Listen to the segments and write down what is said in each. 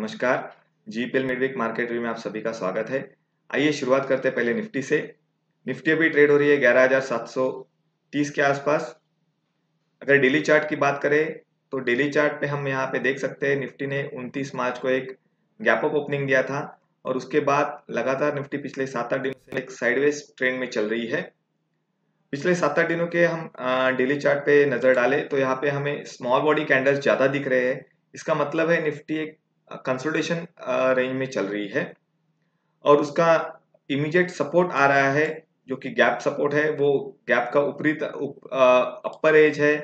नमस्कार। GPL midweek market review में आप सभी का स्वागत है। आइए शुरुआत करते हैं पहले निफ्टी से। निफ्टी अभी ट्रेड हो रही है 11,730 के आसपास। अगर डेली चार्ट की बात करें तो डेली चार्ट पे हम यहाँ पे देख सकते हैं निफ्टी ने 29 मार्च को एक गैप अप ओपनिंग दिया था और उसके बाद लगातार निफ्टी पिछले 7-8 दिनों से एक साइडवेज ट्रेंड में चल रही है। पिछले 7-8 दिनों के हम डेली चार्ट पे नजर डालें तो यहाँ पे हमें स्मॉल बॉडी कैंडल्स ज्यादा दिख रहे हैं। इसका मतलब है निफ्टी एक कंसोलिडेशन रेंज में चल रही है और उसका इमीडिएट सपोर्ट आ रहा है जो कि गैप सपोर्ट है। वो गैप का ऊपरी अपर एज है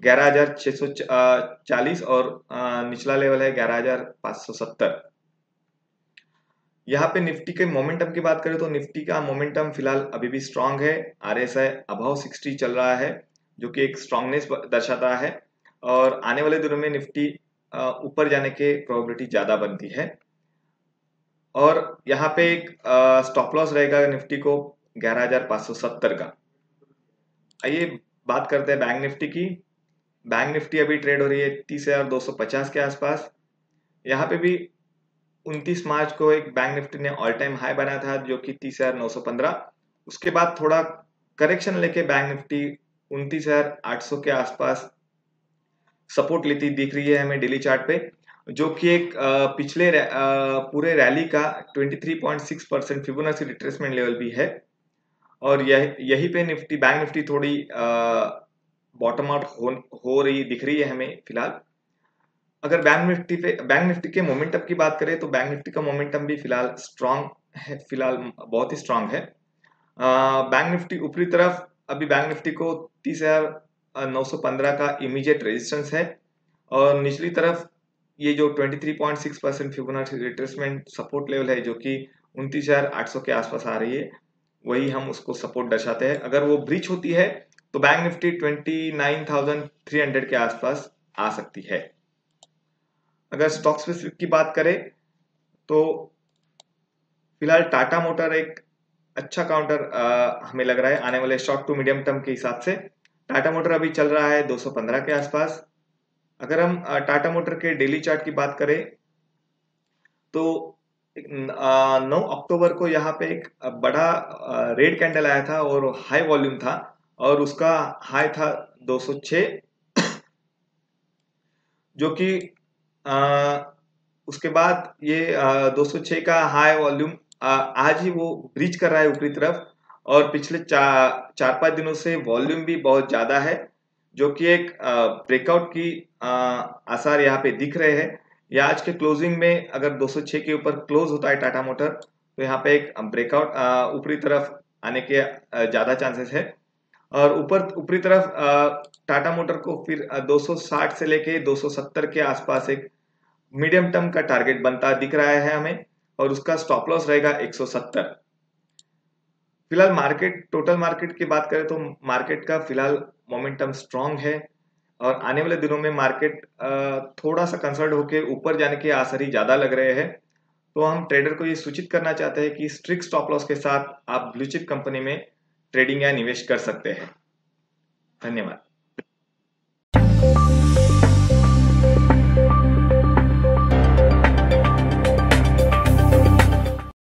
11,640 और निचला लेवल है 11,570। यहाँ पे निफ्टी के मोमेंटम की बात करें तो निफ्टी का मोमेंटम फिलहाल अभी भी स्ट्रांग है। आरएसआई अबव 60 चल रहा है जो कि एक स्ट्रांगनेस दर्शाता है और आने वाले दिनों में निफ्टी ऊपर जाने के प्रोबेबिलिटी ज्यादा बनती है। और यहाँ पे एक स्टॉप लॉस रहेगा निफ्टी को 11,570 का। आइए बात करते हैं बैंक निफ्टी की। बैंक निफ्टी अभी ट्रेड हो रही है 30,250 के आसपास। यहाँ पे भी 29 मार्च को एक बैंक निफ्टी ने ऑल टाइम हाई बनाया था जो कि 30,915। उसके बाद थोड़ा करेक्शन लेके बैंक निफ्टी 29,800 के आसपास सपोर्ट लेती दिख रही है हमें डेली चार्ट पे, जो कि एक पिछले पूरे रैली का 23.6% फिबोनाची रिट्रेसमेंट लेवल भी है। और यही पे निफ्टी बैंक निफ्टी थोड़ी बॉटम आउट हो रही दिख रही है हमें फिलहाल। अगर बैंक निफ्टी के मोमेंटम की बात करें तो बैंक निफ्टी का मोमेंटम भी फिलहाल स्ट्रांग है, फिलहाल बहुत ही स्ट्रांग है। बैंक निफ्टी ऊपरी तरफ अभी बैंक निफ्टी को 30,915 का इमीडिएट रेजिस्टेंस है और निचली तरफ ये जो 23.6% फिबोनाची रिट्रेसमेंट सपोर्ट लेवल है जो कि 29,800 के आसपास आ रही है, वही हम उसको सपोर्ट दर्शाते हैं। अगर वो ब्रीच होती है तो बैंक निफ्टी 29,300 के आसपास आ सकती है। अगर स्टॉक स्पेसिफिक की बात करें तो फिलहाल टाटा मोटर एक अच्छा काउंटर हमें लग रहा है आने वाले शॉर्ट टू मीडियम टर्म के हिसाब से। टाटा मोटर अभी चल रहा है 215 के आसपास। अगर हम टाटा मोटर के डेली चार्ट की बात करें तो 9 अक्टूबर को यहाँ पे एक बड़ा रेड कैंडल आया था और हाई वॉल्यूम था और उसका हाई था 206 जो कि उसके बाद ये 206 का हाई वॉल्यूम आज ही वो ब्रीच कर रहा है ऊपरी तरफ और पिछले 4-5 दिनों से वॉल्यूम भी बहुत ज्यादा है जो कि एक ब्रेकआउट की आसार यहाँ पे दिख रहे हैं। या आज के क्लोजिंग में अगर 206 के ऊपर क्लोज होता है टाटा मोटर तो यहाँ पे एक ब्रेकआउट ऊपरी तरफ आने के ज्यादा चांसेस है और ऊपरी तरफ टाटा मोटर को फिर 260 से लेके 270 के आसपास एक मीडियम टर्म का टारगेट बनता दिख रहा है हमें और उसका स्टॉप लॉस रहेगा 170। फिलहाल टोटल मार्केट की बात करें तो मार्केट का फिलहाल मोमेंटम स्ट्रांग है और आने वाले दिनों में मार्केट थोड़ा सा कंसर्न होकर ऊपर जाने के आसार ही ज्यादा लग रहे हैं। तो हम ट्रेडर को ये सूचित करना चाहते हैं कि स्ट्रिक्ट स्टॉप लॉस के साथ आप ब्लू चिप कंपनी में ट्रेडिंग या निवेश कर सकते हैं। धन्यवाद।